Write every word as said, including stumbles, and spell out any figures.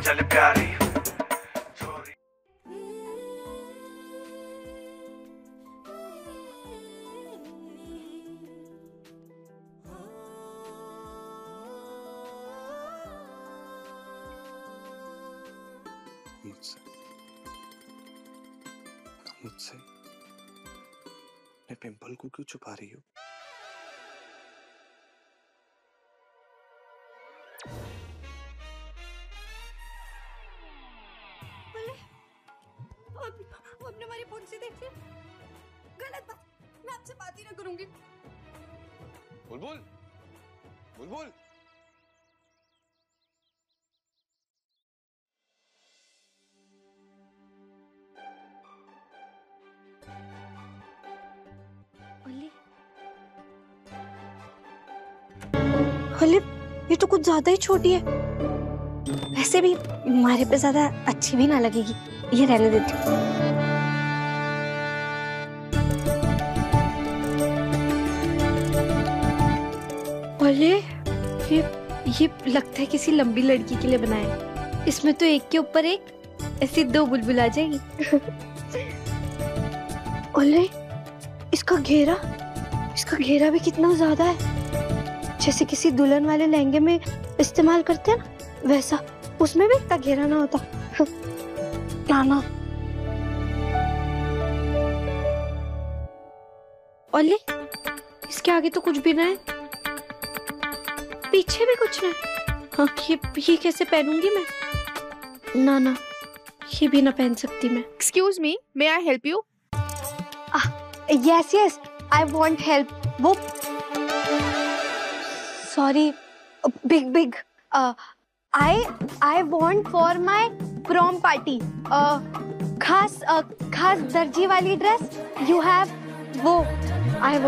चल प्यारी छोरी। मुझसे मुझसे मैं पिंपल को क्यों छुपा रही हूँ? आपने हमारी पॉलिसी देख ली। गलत बात, मैं आपसे बात ही ना करूंगी। बुलबुल, बुलबुल। ओली, ओली, ये तो कुछ ज्यादा ही छोटी है। वैसे भी हमारे पे ज्यादा अच्छी भी ना लगेगी, ये रहने देती हूँ। ओले, ये ये लगता है किसी लंबी लड़की के लिए बनाया है। इसमें तो एक के ऊपर एक ऐसी दो बुलबुल आ जाएगी। ओले, इसका घेरा इसका घेरा भी कितना ज्यादा है, जैसे किसी दुल्हन वाले लहंगे में इस्तेमाल करते हैं ना, वैसा। उसमें भी इतना घेरा ना होता। ना ना ओले, इसके आगे तो कुछ भी ना है, पीछे भी कुछ ना है। हाँ, ये ये कैसे पहनूंगी मैं? ना ना, ये भी ना पहन सकती मैं। Excuse me, may I help you? Yes yes, I want help. वो sorry, big big, I I want for my prom party खास uh, खास दर्जी वाली ड्रेस यू हैव, वो आई